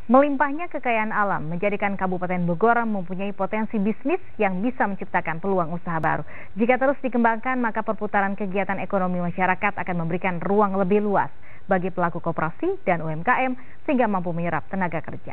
Melimpahnya kekayaan alam menjadikan Kabupaten Bogor mempunyai potensi bisnis yang bisa menciptakan peluang usaha baru. Jika terus dikembangkan, maka perputaran kegiatan ekonomi masyarakat akan memberikan ruang lebih luas bagi pelaku koperasi dan UMKM sehingga mampu menyerap tenaga kerja.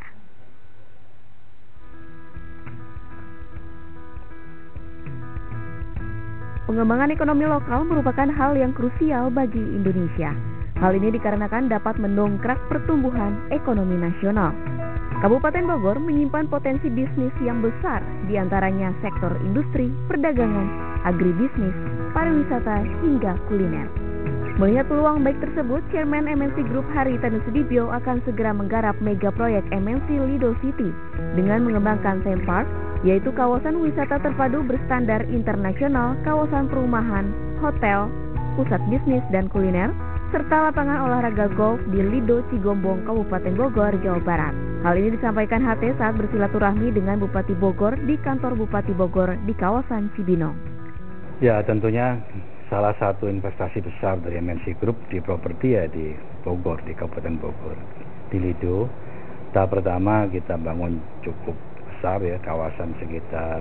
Pengembangan ekonomi lokal merupakan hal yang krusial bagi Indonesia. Hal ini dikarenakan dapat mendongkrak pertumbuhan ekonomi nasional. Kabupaten Bogor menyimpan potensi bisnis yang besar, diantaranya sektor industri, perdagangan, agribisnis, pariwisata, hingga kuliner. Melihat peluang baik tersebut, Chairman MNC Group Haritanu Sudibyo akan segera menggarap mega proyek MNC Lido City dengan mengembangkan theme park, yaitu kawasan wisata terpadu berstandar internasional, kawasan perumahan, hotel, pusat bisnis dan kuliner, serta lapangan olahraga golf di Lido Cigombong, Kabupaten Bogor, Jawa Barat. Hal ini disampaikan HT saat bersilaturahmi dengan Bupati Bogor di kantor Bupati Bogor di kawasan Cibinong. Ya, tentunya salah satu investasi besar dari MNC Group di properti ya di Bogor, di Kabupaten Bogor. Di Lido, tahap pertama kita bangun cukup besar ya, kawasan sekitar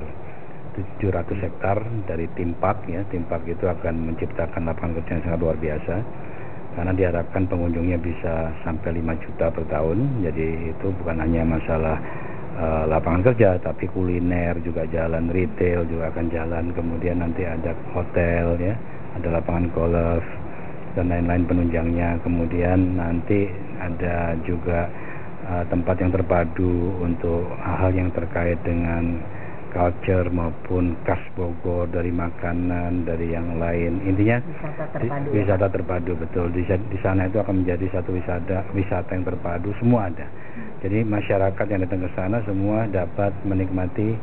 700 hektar dari theme park ya. Theme park itu akan menciptakan lapangan kerja yang sangat luar biasa. Karena diharapkan pengunjungnya bisa sampai 5 juta per tahun. Jadi itu bukan hanya masalah lapangan kerja, tapi kuliner juga jalan, retail juga akan jalan. Kemudian nanti ada hotel ya, ada lapangan golf dan lain-lain penunjangnya. Kemudian nanti ada juga tempat yang terpadu untuk hal-hal yang terkait dengan culture maupun khas Bogor, dari makanan, dari yang lain. Intinya wisata terpadu betul. Di sana itu akan menjadi satu wisata yang terpadu, semua ada. Jadi masyarakat yang datang ke sana semua dapat menikmati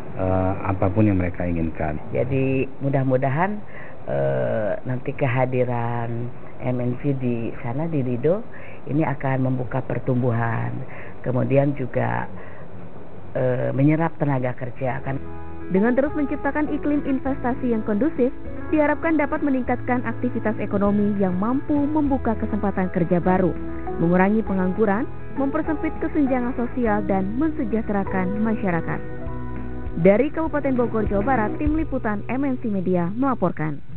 apapun yang mereka inginkan. Jadi mudah-mudahan nanti kehadiran MNC di sana di Lido ini akan membuka pertumbuhan, kemudian juga menyerap tenaga kerja. Dengan terus menciptakan iklim investasi yang kondusif, diharapkan dapat meningkatkan aktivitas ekonomi yang mampu membuka kesempatan kerja baru, mengurangi pengangguran, mempersempit kesenjangan sosial, dan mensejahterakan masyarakat. Dari Kabupaten Bogor, Jawa Barat, Tim Liputan MNC Media melaporkan.